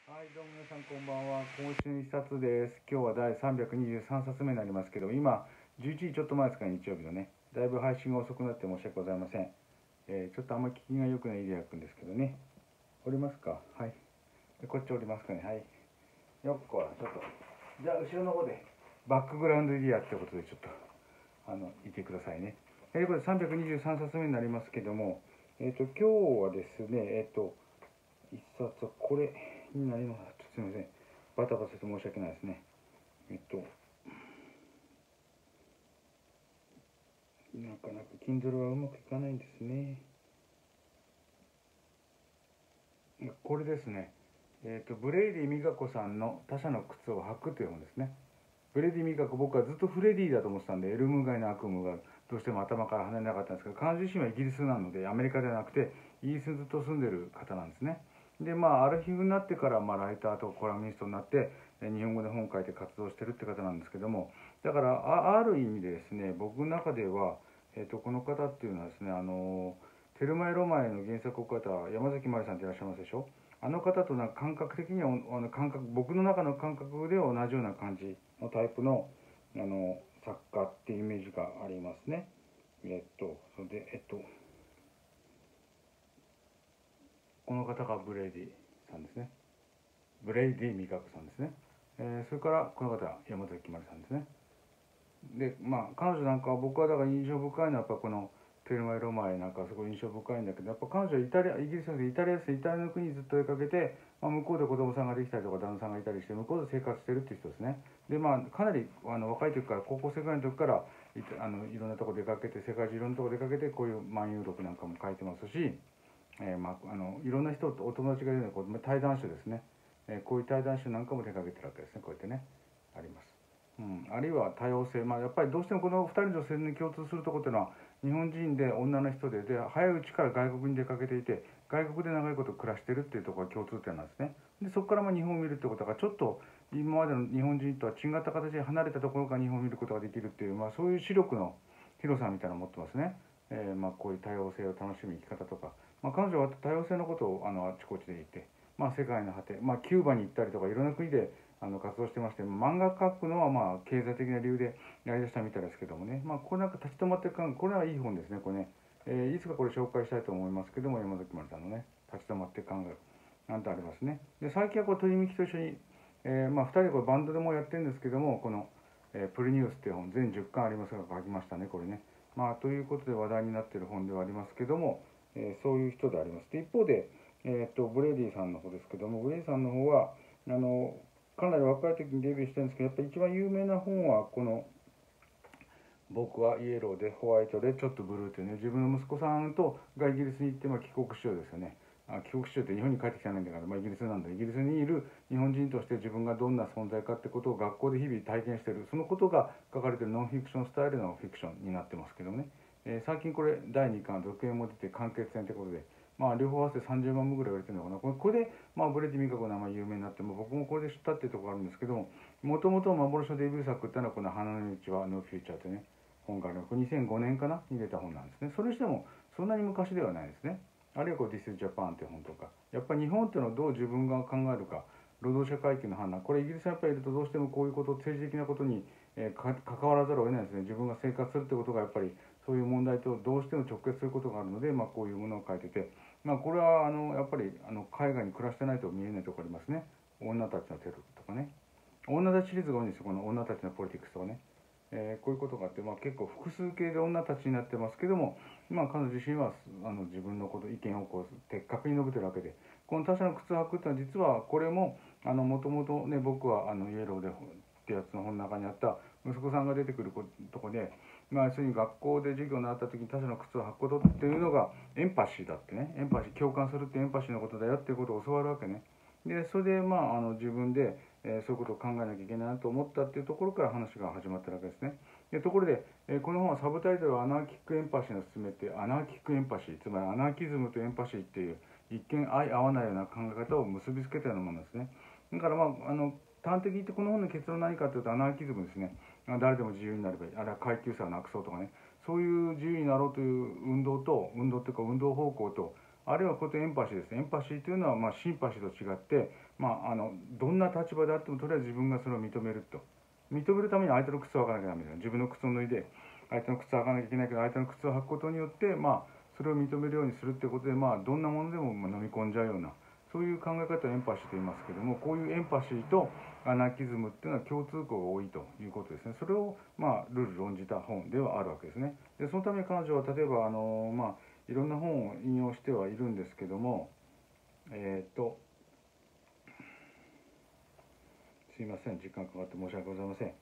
はい、どうも皆さんこんばんは。今週の一冊です。今日は第323冊目になりますけど、今、11時ちょっと前ですか、日曜日のね。だいぶ配信が遅くなって申し訳ございません。ちょっとあんまり聞きが良くないイデア君ですけどね。降りますか。はい。でこっち降りますかね。はい。よっこら、ちょっと。じゃあ、後ろの方で、バックグラウンドイデアってことで、ちょっと、いてくださいね。これ323冊目になりますけども、今日はですね、一冊はこれになります。すみません。バタバタして申し訳ないですね。なかなか Kindle はうまくいかないんですね。これですね。ブレイディ・ミカコさんの他者の靴を履くという本ですね。ブレディ・ミカコ、僕はずっとフレディだと思ってたんで、エルム街の悪夢がどうしても頭から離れなかったんですけど、彼女自身はイギリスなので、アメリカではなくて、イギリスにずっと住んでる方なんですね。で、アラフィフになってから、ライターとコラムニストになって、日本語で本書いて活動してるって方なんですけども、だから、ある意味でですね、僕の中では、この方っていうのはですね、テルマエ・ロマエの原作を書いた山崎まりさんっていらっしゃいますでしょ。あの方と感覚的には僕の中の感覚では同じような感じのタイプの作家っていうイメージがありますね。それでこの方がブレイディさんですね。ブレイディ味覚さんですね。それからこの方山崎まりさんですね。で彼女なんかは僕はだから印象深いのはやっぱこのテルマエ・ロマエなんかすごい印象深いんだけど、やっぱ彼女はイギリスでイタリアですね。イタリアの国にずっと出かけて、向こうで子供さんができたりとか旦那さんがいたりして向こうで生活してるっていう人ですね。でかなり若い時から高校生ぐらいの時からいろんなとこ出かけて、世界中いろんなとこ出かけてこういう万有録なんかも書いてますし、いろんな人とお友達がいるので対談集ですね、こういう対談集なんかも手掛けてるわけですね。こうやってねあります。あるいは多様性、やっぱりどうしてもこの2人の女性に共通するところっていうのは、日本人で女の人で早いうちから外国に出かけていて、外国で長いこと暮らしてるっていうところが共通点なんですね。でそこから日本を見るってことがちょっと今までの日本人とは違った形で離れたところから日本を見ることができるっていう、そういう視力の広さみたいなのを持ってますね。こういう多様性を楽しむ生き方とか、彼女は多様性のことをあちこちで言って、世界の果て、キューバに行ったりとかいろんな国で活動してまして、漫画描くのは経済的な理由でやりだしたみたいですけどもね、これなんか立ち止まってこれはいい本ですね。これね、いつかこれ紹介したいと思いますけども、山崎まりさんのね立ち止まって考えるなんてありますね。で最近はこれ鳥海と一緒に、2人でこれバンドでもやってるんですけども、この、プリニュースっていう本全10巻ありますが書きましたね、これね。ということで話題になっている本ではありますけども、そういう人であります。で一方で、ブレイディさんの方ですけども、ブレイディさんの方はかなり若い時にデビューしてるんですけど、やっぱり一番有名な本はこの僕はイエローでホワイトでちょっとブルーというね、自分の息子さんとがイギリスに行って、帰国子女ですよね。帰国子女って日本に帰ってきたんだから、イギリスなんで、イギリスにいる日本人として自分がどんな存在かってことを学校で日々体験している、そのことが書かれているノンフィクションスタイルのフィクションになってますけどね。最近これ第2巻続編も出て完結編ってことで、両方合わせて30万部ぐらい売れてるのかな。これで、ブレディ・ミカコの名前有名になって、僕もこれで知ったっていうところがあるんですけどもともと幻のデビュー作っていうのはこの花の道はノーフューチャーというね本がある、2005年かなに出た本なんですね。それにしてもそんなに昔ではないですね。あるいはThis is Japan という本とか、やっぱり日本っていうのをどう自分が考えるか、労働者階級の判断、これイギリスにやっぱりいるとどうしてもこういうこと、政治的なことに、関わらざるを得ないですね。自分が生活するってことがやっぱりそういう問題とどうしても直結することがあるので、こういうものを書いてて、これはやっぱり海外に暮らしてないと見えないところありますね。女たちのテロとかね、女たちシリーズが多いんですよ、この女たちのポリティクスとかね。こういうことがあって、結構複数形で女たちになってますけども、彼女自身は自分のこと意見を的確に述べてるわけで、この他者の靴を履くっていうのは実はこれももともとね、僕はイエローでってやつの本の中にあった息子さんが出てくるとこで、要するに学校で授業になった時に他者の靴を履くことっていうのがエンパシーだってね、エンパシー、共感するってエンパシーのことだよっていうことを教わるわけね。でそれで自分で、そういうことを考えなきゃいけないなと思ったっていうところから話が始まったわけですね。でところで、この本はサブタイトルはアナーキックエンパシーの勧めて、アナーキックエンパシー、つまりアナーキズムとエンパシーっていう一見相合わないような考え方を結びつけたようなものですね。だから端的に言ってこの本の結論は何かというとアナーキズムですね。誰でも自由になればいい、あるいは階級差をなくそうとかね、そういう自由になろうという運動っていうか運動方向と、 あるいはこれエンパシーですね。エンパシーというのはシンパシーと違って、どんな立場であってもとりあえず自分がそれを認めると。認めるために相手の靴を履かなきゃダメだよ。自分の靴を脱いで相手の靴を履かなきゃいけないけど、相手の靴を履くことによって、それを認めるようにするってことで、どんなものでも飲み込んじゃうような、そういう考え方をエンパシーと言いますけども、こういうエンパシーとアナキズムっていうのは共通項が多いということですね。それをルール論じた本ではあるわけですね。でそのために彼女は例えばいろんな本を引用してはいるんですけども、すいません、時間かかって申し訳ございません。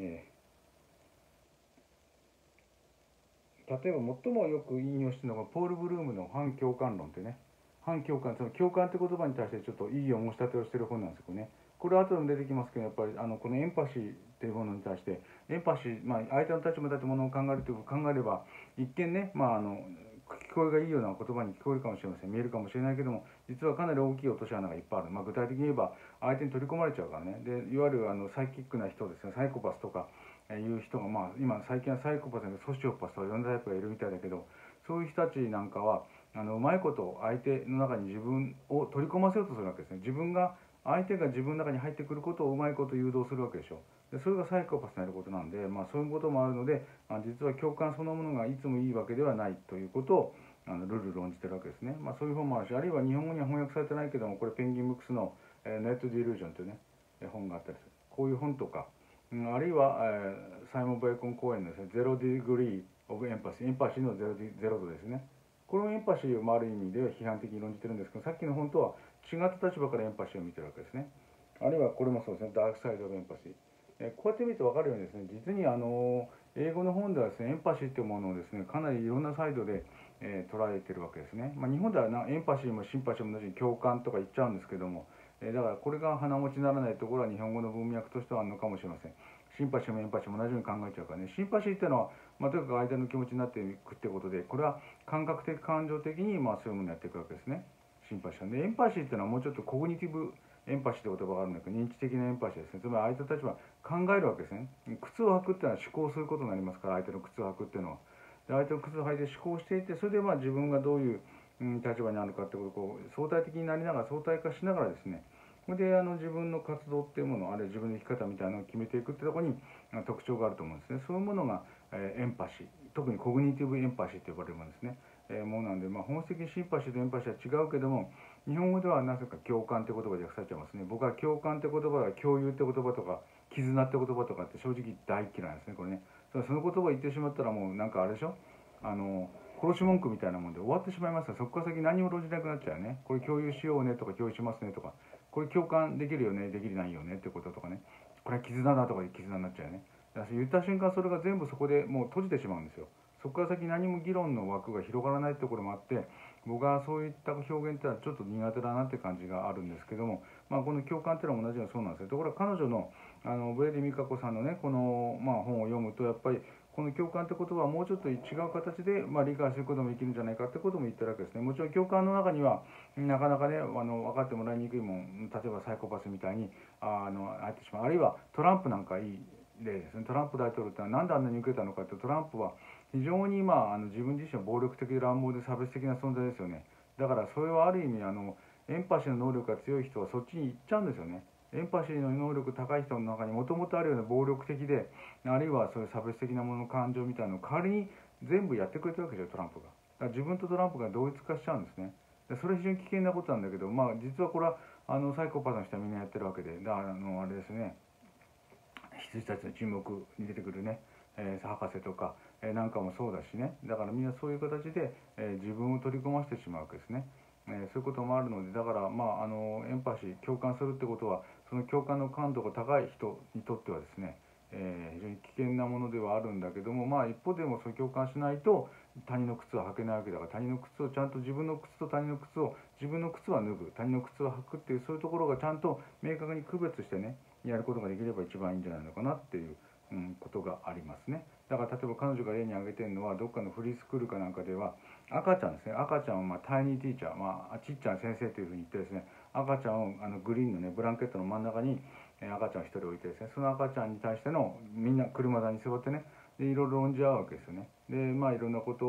例えば最もよく引用しているのがポール・ブルームの反共感論ってね、反共感、その共感って言葉に対してちょっと異議を申し立てをしている本なんですけどね、これは後でも出てきますけど、やっぱりこのエンパシーっていうものに対して、エンパシー、相手の立場だってものを考えるということを考えれば、一見ね、聞こえがいいような言葉に聞こえるかもしれません、見えるかもしれないけども、実はかなり大きい落とし穴がいっぱいある。具体的に言えば相手に取り込まれちゃうからね。でいわゆるサイキックな人ですね、サイコパスとかいう人が、今最近はサイコパスやソシオパスとかいろんなタイプがいるみたいだけど、そういう人たちなんかはうまいこと相手の中に自分を取り込ませようとするわけですね。相手が自分の中に入ってくることをうまいこと誘導するわけでしょ。でそれがサイコパスのやることなんで、そういうこともあるので、実は共感そのものがいつもいいわけではないということをルール論じてるわけですね。そういう本もあるし、あるいは日本語には翻訳されてないけども、これペンギンブックスのネットディリュージョンというね本があったりする。こういう本とか、あるいは、サイモン・ベーコン講演のですね、ゼロディグリー・オブ・エンパシー、エンパシーのゼロ度ですね。このエンパシーをある意味では批判的に論じてるんですけど、さっきの本とは違った立場からエンパシーを見てるわけですね。あるいはこれもそうですね、ダークサイド・オブ・エンパシー。こうやって見ると分かるようにですね、実に英語の本ではですね、エンパシーというものをですね、かなりいろんなサイドで、捉えてるわけですね。日本ではエンパシーもシンパシーも同じに共感とか言っちゃうんですけども、だからこれが鼻持ちにならないところは日本語の文脈としてはあるのかもしれません。シンパシーもエンパシーも同じように考えちゃうからね。シンパシーっていうのは、とにかく相手の気持ちになっていくってことで、これは感覚的感情的にそういうものをやっていくわけですね。シンパシーで、エンパシーっていうのはもうちょっとコグニティブエンパシーって言葉があるんだけど、認知的なエンパシーですね。つまり相手たちは考えるわけですね。靴を履くっていうのは思考することになりますから、相手の靴を履くっていうのは。で相手の靴を履いて思考していて、それで自分がどういう立場にあるかってことを相対的になりながら、相対化しながらですね、それで自分の活動っていうもの、あるいは自分の生き方みたいなのを決めていくってところに特徴があると思うんですね。そういうものがエンパシー、特にコグニティブエンパシーと呼ばれるものですね。ものなんで、本質的にシンパシーとエンパシーは違うけども、日本語ではなぜか共感って言葉で訳されちゃいますね。僕は共感って言葉は共有って言葉とか絆って言葉とかって正直大嫌いなんですね、これね。その言葉を言ってしまったらもうなんかあれでしょ、殺し文句みたいなもんで終わってしまいますから、そこから先何も論じなくなっちゃうよね。これ共有しようねとか共有しますねとか、これ共感できるよね、できないよねってこととかね、これは絆だとかいう絆になっちゃうよね。だから言った瞬間それが全部そこでもう閉じてしまうんですよ。そこから先何も議論の枠が広がらないところもあって、僕はそういった表現ってのはちょっと苦手だなって感じがあるんですけども、この共感っていうのは同じようにそうなんですよ。ところが彼女のブレディ・ミカコさんのねこの、本を読むと、やっぱりこの共感ってことはもうちょっと違う形で、理解することもできるんじゃないかってことも言ってるわけですね。もちろん共感の中にはなかなかね分かってもらいにくいもん、例えばサイコパスみたいに入ってしまう、あるいはトランプなんかいい例ですね。トランプ大統領ってのはなんであんなに受けたのかって、トランプは非常に自分自身は暴力的で乱暴で差別的な存在ですよね。だからそれはある意味エンパシーの能力が強い人はそっちに行っちゃうんですよね。エンパシーの能力高い人の中にもともとあるような暴力的で、あるいはそういう差別的なものの感情みたいなのを代わりに全部やってくれてるわけですよ、トランプが。だから自分とトランプが同一化しちゃうんですね。でそれは非常に危険なことなんだけど、実はこれはサイコパスの人はみんなやってるわけで、だからあれですね、羊たちの沈黙に出てくるね、博士とか、なんかもそうだしね。だからみんなそういう形で、自分を取り込ませてしまうわけですね。そういうこともあるので、だからエンパシー、共感するってことは、その共感の感度が高い人にとってはですね、非常に危険なものではあるんだけども、一方でもそう共感しないと他人の靴は履けないわけだから、他人の靴をちゃんと自分の靴と他人の靴を、自分の靴は脱ぐ、他人の靴を履くっていう、そういうところがちゃんと明確に区別してねやることができれば一番いいんじゃないのかなっていう、ことがありますね。だから例えば彼女が例に挙げてるのは、どっかのフリースクールかなんかでは赤ちゃんですね、赤ちゃんをタイニーティーチャー、ちっちゃな先生というふうに言ってですね、赤ちゃんをグリーンのねブランケットの真ん中に赤ちゃんを一人置いてですね、その赤ちゃんに対してのみんな車座に座ってね、でいろいろ論じ合うわけですよね。でいろんなことを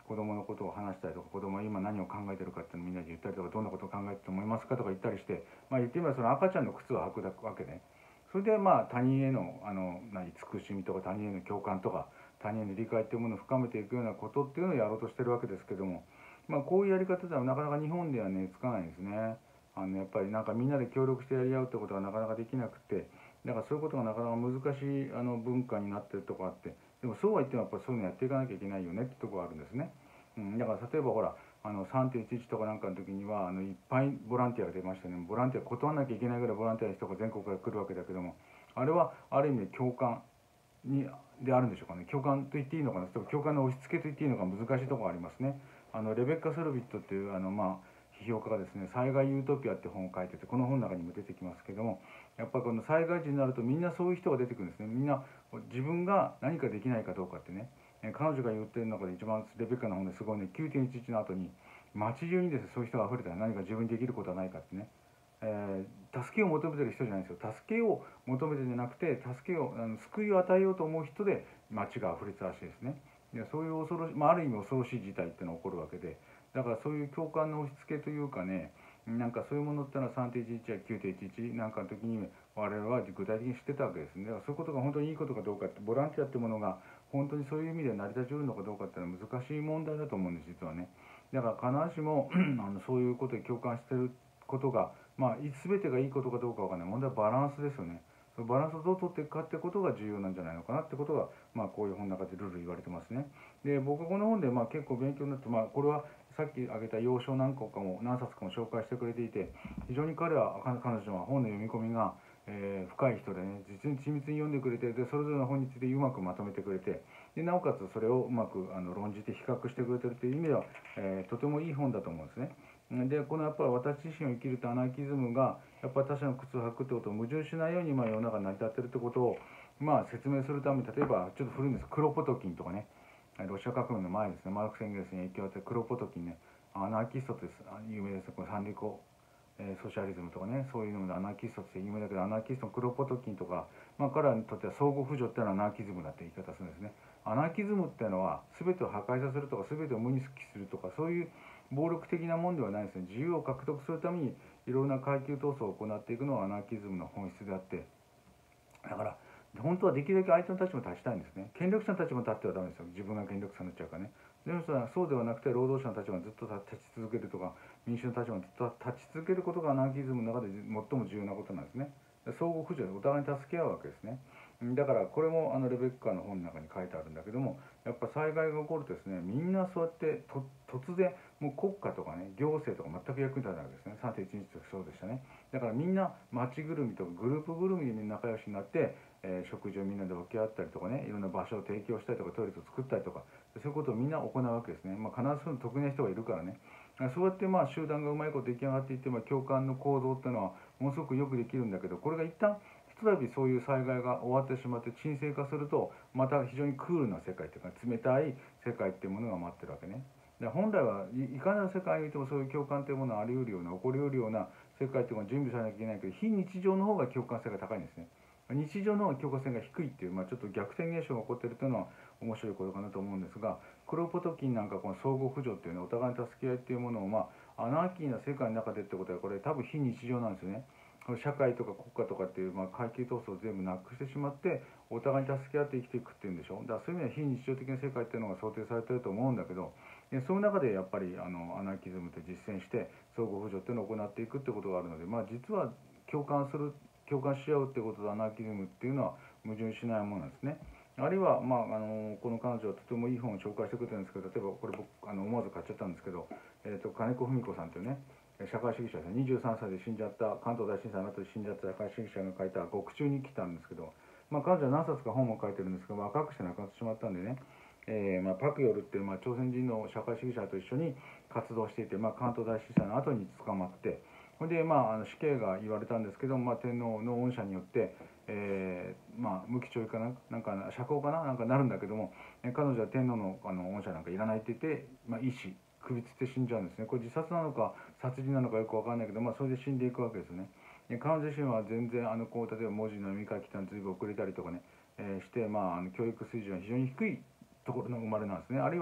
子供のことを話したりとか、子供は今何を考えてるかっていうのをみんなで言ったりとか、どんなことを考えてると思いますかとか言ったりして、言ってみればその赤ちゃんの靴を履くわけね。それで他人への慈しみとか他人への共感とか他人への理解っていうものを深めていくようなことっていうのをやろうとしてるわけですけども、こういうやり方ではなかなか日本ではねつかないんですね。やっぱりなんかみんなで協力してやり合うってことがなかなかできなくて、だからそういうことがなかなか難しい文化になってるとこあって、でもそうは言ってもやっぱりそういうのやっていかなきゃいけないよねってとこがあるんですね。だから例えばほら3.11とかなんかの時にはいっぱいボランティアが出ましたね。ボランティア断らなきゃいけないぐらいボランティアの人が全国から来るわけだけども、あれはある意味で共感であるんでしょうかね。共感と言っていいのかな、共感の押し付けと言っていいのか難しいところがありますね。レベッカ・ソルビットっていう批評家がですね、災害ユートピアって本を書いてて、この本の中にも出てきますけども、やっぱりこの災害時になるとみんなそういう人が出てくるんですね。みんな自分が何かできないかどうかってね、彼女が言ってる中で一番レベッカの本ですごいね、9.11の後に街中にですねそういう人が溢れたら何か自分にできることはないかってね、助けを求めてる人じゃないですよ。助けを求めてるんじゃなくて、助けを救いを与えようと思う人で街が溢れてたらしいですね。でそういう恐ろしい、ある意味恐ろしい事態っていうのが起こるわけで、だからそういう共感の押し付けというかね、なんかそういうものってのは3.11や9.11なんかの時に我々は具体的に知ってたわけですね。だからそういうことが本当にいいことかどうかって、ボランティアっていうものが本当にそういう意味で成り立ちうるのかどうかっていうのは難しい問題だと思うんです、実はね。だから必ずしもそういうことに共感してることが全てがいいことかどうかわからない。問題はバランスですよね。そのバランスをどう取っていくかってことが重要なんじゃないのかなってことが、こういう本の中でルール言われてますね。で僕はこの本で結構勉強になって、これはさっき挙げた要所何個かも何冊かも紹介してくれていて、非常に彼女は本の読み込みが、深い人でね、実に緻密に読んでくれて、でそれぞれの本についてうまくまとめてくれて、でなおかつそれをうまく論じて比較してくれてるという意味では、とてもいい本だと思うんですね。でこのやっぱり私自身を生きるとアナーキズムがやっぱり他者の靴を履くってことを矛盾しないように世の中に成り立ってるってことを説明するために、例えばちょっと古いんです、クロポトキンとかね、ロシア革命の前ですね、マルクス・エンゲルスに影響を与えたクロポトキンね、アナーキストです、有名です。これ三リコ、ソシャリズムとかね、そういうのでアナーキストって有名だけど、アナーキストのクロポトキンとか、彼らにとっては相互扶助っていうのはアナーキズムだって言い方するんですね。アナーキズムっていうのは全てを破壊させるとか全てを無にするとか、そういう暴力的なもんではないですね。自由を獲得するためにいろんな階級闘争を行っていくのがアナーキズムの本質であって、だから本当はできるだけ相手の立場に立ちたいんですね。権力者の立場に立ってはダメですよ。自分が権力者になっちゃうからね。でもそうではなくて、労働者の立場にずっと立ち続けるとか、民主の立場にずっと立ち続けることがアナーキズムの中で最も重要なことなんですね。相互扶助でお互いに助け合うわけですね。だからこれもレベッカの本の中に書いてあるんだけども、やっぱ災害が起こるとですね、みんなそうやって突然もう国家とかね行政とか全く役に立たないわけですね。3.11とかそうでしたね。だからみんな町ぐるみとかグループぐるみでみんな仲良しになって、食事をみんなで分け合ったりとかね、いろんな場所を提供したりとかトイレットを作ったりとか、そういうことをみんな行うわけですね。必ずその得意な人がいるからね。そうやって集団がうまいこと出来上がっていって、共感の構造っていうのはものすごくよくできるんだけど、これが一旦ひとたびそういう災害が終わってしまって沈静化すると、また非常にクールな世界というか冷たい世界っていうものが待ってるわけね。で本来はいかなる世界においてもそういう共感というものがあり得るような起こり得るような世界っていうのが準備されなきゃいけないけど、非日常の方が共感性が高いんですね。日常の方が共感性が低いっていう、ちょっと逆転現象が起こってるというのは面白いことかなと思うんですが、クロポトキンなんかこの相互扶助っていうね、お互いに助け合いっていうものをアナーキーな世界の中でってことは、これ多分非日常なんですよね。社会とか国家とかっていう階級闘争を全部なくしてしまってお互いに助け合って生きていくっていうんでしょ。だからそういう意味では非日常的な世界っていうのが想定されてると思うんだけど、その中でやっぱりアナーキズムって実践して相互扶助っていうのを行っていくってことがあるので、実は共感し合うってこととアナーキズムっていうのは矛盾しないものなんですね。あるいは、この彼女はとてもいい本を紹介してくれてるんですけど、例えばこれ僕思わず買っちゃったんですけど、金子文子さんというね社会主義者ですね、23歳で死んじゃった、関東大震災の後で死んじゃった社会主義者が書いた獄中日記なんですけど、彼女は何冊か本も書いてるんですけど、若くして亡くなってしまったんでね、パク・ヨルっていう、朝鮮人の社会主義者と一緒に活動していて、関東大震災の後に捕まって、それで、死刑が言われたんですけど、天皇の恩赦によって、無期懲役かなんか釈放かなんかなるんだけども、彼女は天皇の恩赦なんかいらないって言って、医師首つって死んじゃうんですね。これ自殺なのか殺人なのかよく分かんないけど、それで死んでいくわけですよね。で彼女自身は全然こう例えば文字の読み書きってのは随分遅れたりとかね、して教育水準は非常に低いところの生まれなんですね。あるいは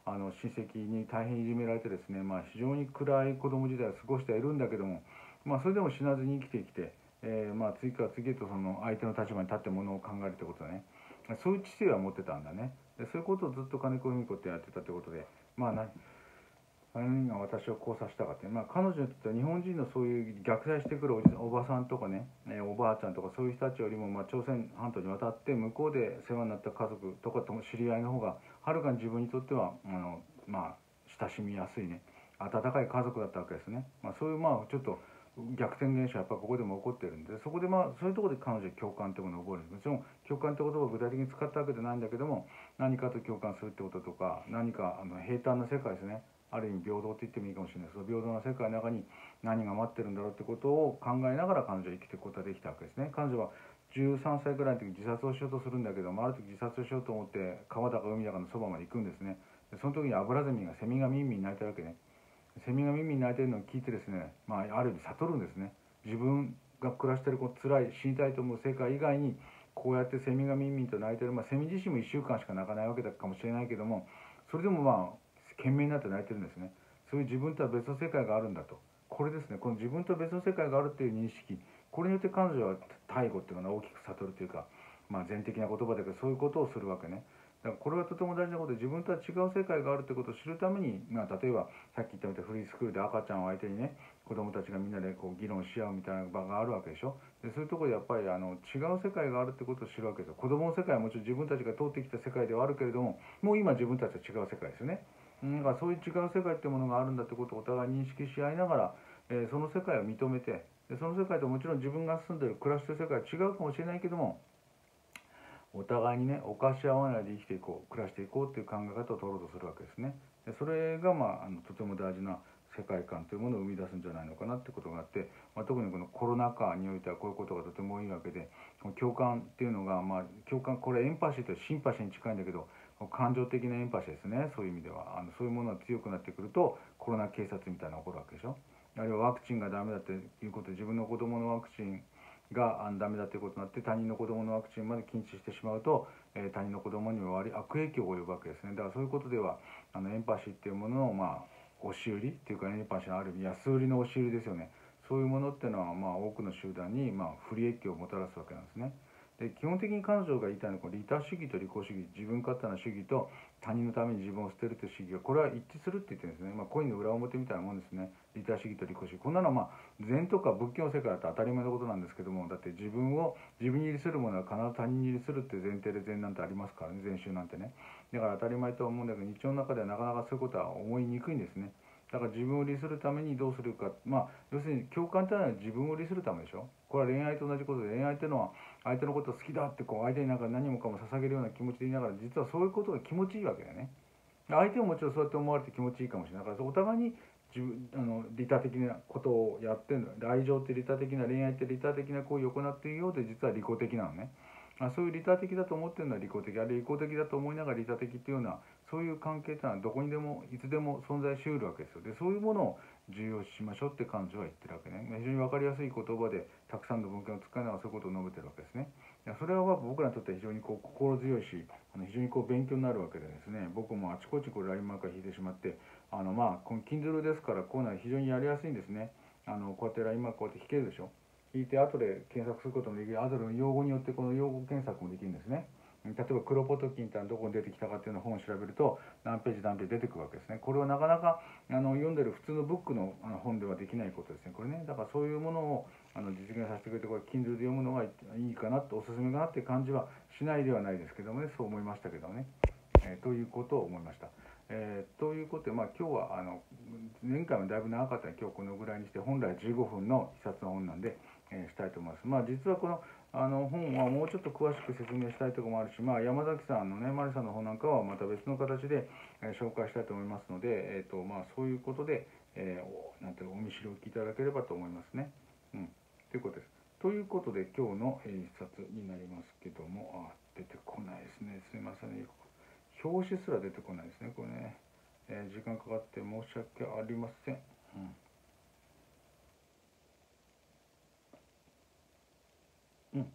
親戚に大変いじめられてですね、非常に暗い子供時代を過ごしてはいるんだけども、それでも死なずに生きてきて、次から次へとその相手の立場に立ってものを考えるってことだね。そういう知性は持ってたんだね。でそういうことをずっと金子由美子ってやってたってことで、何が私をこうさせたかって、彼女にとっては日本人のそういう虐待してくるおばさんとかね、おばあちゃんとかそういう人たちよりも、朝鮮半島に渡って向こうで世話になった家族とかとも知り合いの方がはるかに自分にとっては親しみやすいね、温かい家族だったわけですね。そういうちょっと逆転現象はやっぱここでも起こってるんで、そこでそういうところで彼女に共感っていうものを覚えるんです。もちろん共感って言葉を具体的に使ったわけじゃないんだけども、何かと共感するってこととか、何か平坦な世界ですね、ある意味平等って言ってもいいかもしれないです。その平等な世界の中に何が待ってるんだろうってことを考えながら彼女は生きていくことができたわけですね。彼女は13歳ぐらいの時に自殺をしようとするんだけども、ある時自殺をしようと思って川だか海だかのそばまで行くんですね。でその時にアブラゼミがセミがミンミン鳴いてるわけね。セミがミンミン鳴いてるのを聞いてですね、ある意味悟るんですね。自分が暮らしてるこの辛い死にたいと思う世界以外に、こうやってセミがミンミンと鳴いてる、セミ自身も1週間しか鳴かないわけだかもしれないけども、それでも懸命になって鳴いてるんですね。そういう自分とは別の世界があるんだと、これですね、この自分と別の世界があるっていう認識、これによって彼女は大悟っていうのは大きく悟るというか、全的な言葉だけどそういうことをするわけね。だからこれはとても大事なことで、自分とは違う世界があるということを知るために、例えばさっき言ったみたいにフリースクールで赤ちゃんを相手にね、子供たちがみんなでこう議論し合うみたいな場があるわけでしょ。でそういうところでやっぱり違う世界があるってことを知るわけですよ。子供の世界はもちろん自分たちが通ってきた世界ではあるけれども、もう今自分たちは違う世界ですよね。だからそういう違う世界っていうものがあるんだってことをお互い認識し合いながら、その世界を認めて、でその世界ともちろん自分が住んでる暮らしてる世界は違うかもしれないけども、お互いにね犯し合わないで生きていこう、暮らしていこうっていう考え方を取ろうとするわけですね。でそれがとても大事な世界観というものを生み出すんじゃないのかなってことがあって、特にこのコロナ禍においてはこういうことがとても多いわけで、共感っていうのが共感、これエンパシーというシンパシーに近いんだけど、感情的なエンパシーですね。そういう意味ではそういうものが強くなってくるとコロナ警察みたいなのが起こるわけでしょ。あるいはワクチンがダメだっていうことで、自分の子供のワクチンがダメだということになって他人の子供のワクチンまで禁止してしまうと、他人の子供にも悪い悪影響を及ぶわけですね。だからそういうことではエンパシーっていうものの押し売りっていうか、エンパシーのある意味安売りの押し売りですよね。そういうものっていうのは多くの集団に不利益をもたらすわけなんですね。で基本的に彼女が言いたいのは、利他主義と利己主義、自分勝手な主義と他人のために自分を捨てるという主義が、これは一致するって言ってるんですね。コインの裏表みたいなもんですね。利他主義と利己主義、こんなのは禅とか仏教の世界だと当たり前のことなんですけども、だって自分に利するものは必ず他人に利するっていう前提で禅なんてありますからね、禅宗なんてね。だから当たり前とは思うんだけど、日常の中ではなかなかそういうことは思いにくいんですね。だから自分を利するためにどうするか、要するに共感というのは自分を利するためでしょ。これは恋愛と同じことで、恋愛というのは相手のことを好きだって相手に何もかも捧げるような気持ちでいながら、実はそういうことが気持ちいいわけだよね。相手ももちろんそうやって思われて気持ちいいかもしれないから、お互いに利他的なことをやってるの。愛情って利他的な、恋愛って利他的な行為を行っているようで、実は利己的なのね。そういう利他的だと思ってるのは利己的、あるいは利己的だと思いながら利他的っていうような、そういう関係っていうのはどこにでもいつでも存在しうるわけですよ。でそういうものを重要視しましょうって彼女は言ってるわけね。非常に分かりやすい言葉でたくさんの文献を使いながらそういうことを述べてるわけですね。それは僕らにとっては非常に心強いし、非常に勉強になるわけでですね、僕もあちこちラインマーカー引いてしまって、この Kindle ですから、こういうのは非常にやりやすいんですね。こうやってラインマーカーこうやって引けるでしょ。引いて後で検索することもできる、後での用語によってこの用語検索もできるんですね。例えばクロポトキンってのはどこに出てきたかっていうのを本を調べると何ページ何ページ出てくるわけですね。これはなかなか読んでる普通のブックの本ではできないことですね、これね。だからそういうものを実現させてくれて、これ Kindle で読むのがいいかなと、おすすめかなっていう感じはしないではないですけどもね、そう思いましたけどね。ということを思いました。ということで、今日は前回もだいぶ長かったので、今日このぐらいにして、本来15分の一冊の本なんで、したいと思います。実はこの本はもうちょっと詳しく説明したいところもあるし、山崎さんのね、マリさんの本なんかはまた別の形で、紹介したいと思いますので、そういうことで、なんていうお見知りおきいただければと思いますね。ということです。ということで今日の一冊になりますけども、出てこないですね。すいませんね。表紙すら出てこないですね、これね。時間かかって申し訳ありません。うん。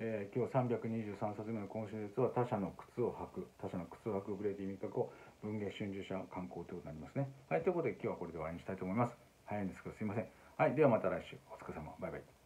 今日323冊目の今週列は他者の靴を履くブレイディ味覚を文藝春秋社刊行ということになりますね。はい、ということで今日はこれで終わりにしたいと思います。早いんですけどすいません。はい、ではまた来週お疲れ様。バイバイ。